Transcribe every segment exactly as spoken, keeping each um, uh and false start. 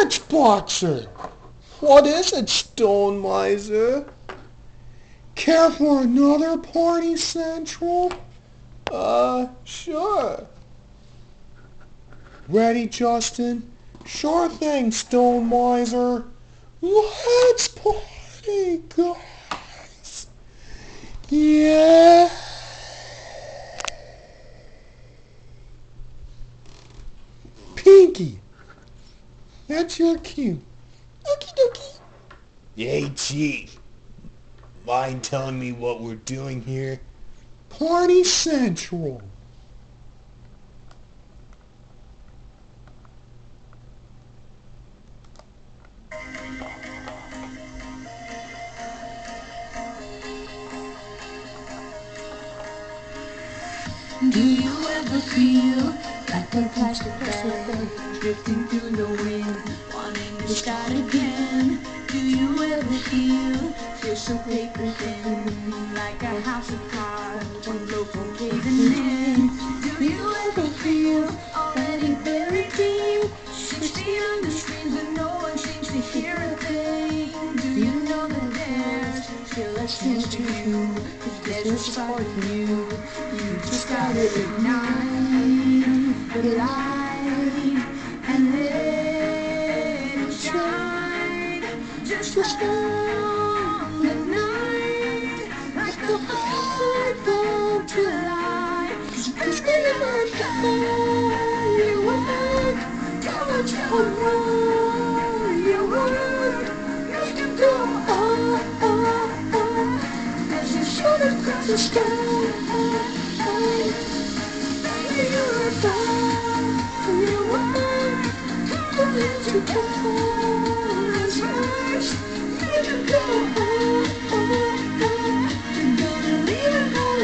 Let's box it. What is it, Stone Mizer? Care for another party central? Uh, sure. Ready, Justin? Sure thing, Stone Mizer. Let's party, guys. Yeah. Pinkie, that's your cue. Okie dokie. Hey, Chief. Mind telling me what we're doing here? Party Central. Do you ever feel like a plastic bag drifting through the wind, wanting to start again? Do you ever feel, feel so paper thin, like a house of cards, one blow from caving in? Do you ever feel already buried deep, six feet under screens but no one seems to hear a thing? Do you know that there's still a chance to you, 'cause there's a spark in you? You just gotta ignite the light and let it shine. Just on the night, like the heart of July. 'Cause we are firework, come on, come on, your work, make it go on, on, on, as you shoot across the sky. You're firework, come let your colors burst, make it go on, on, on. You're gonna leave it all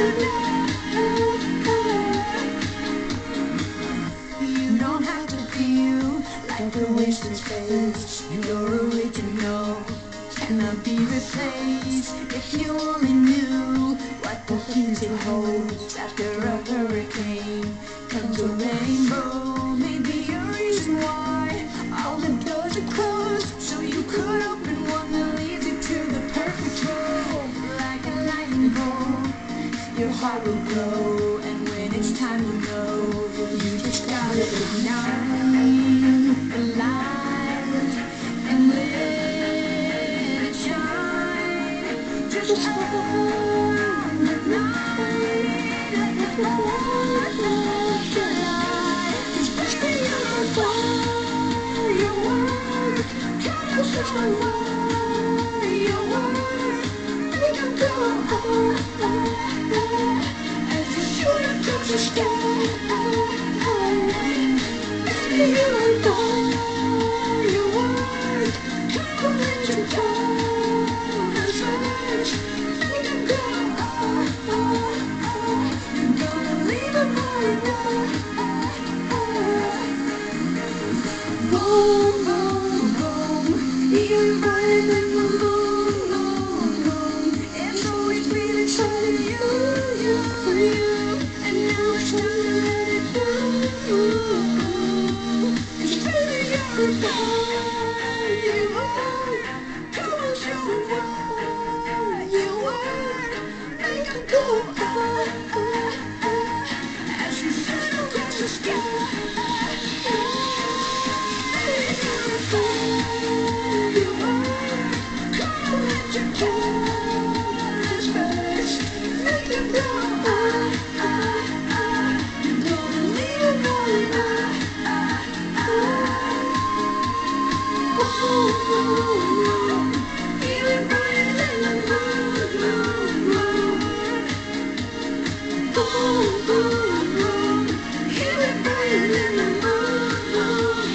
tonight. You don't have to feel like a wasted space. You're original, cannot be replaced. If you only knew what the things it holds after a hurricane comes a rainbow. Maybe a reason why all the doors are closed, so you could open one that leads you to the perfect road. Like a lightning bolt, your heart will glow, and when it's time to go, you just gotta ignite the light and let it shine. Just on the night, like the fourth of July. 'Cause baby, you're a firework, come on, firework, make it go on, on, on, as you shoot across the sky. Baby, you're a firework, come on, let your colors burst, make it go on, on, on. You're gonna leave it all tonight. Boom, boom, boom, you're burning in the moon, boom, boom. It's always been inside of you, you, you, and now it's time to let it go. 'Cause baby, you're a firework, come on, show me what you are, make it go on, on, on, as you shoot across the sky. Baby, you're a firework, come on, let your colors burst, make it go on, on, on. You're gonna leave it all tonight. Oh, oh, oh, feel it burning in the moon, moon, moon. Oh, oh, oh, feel it burning in the moon, moon,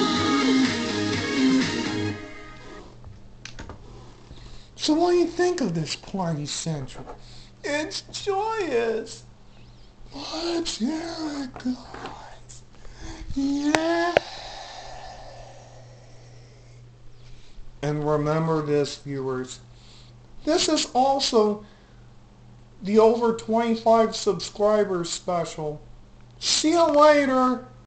moon. So what do you think of this Party Central? It's joyous. Let's hear it, guys. Yeah. And remember this, viewers. This is also the over twenty-five subscribers special. See you later.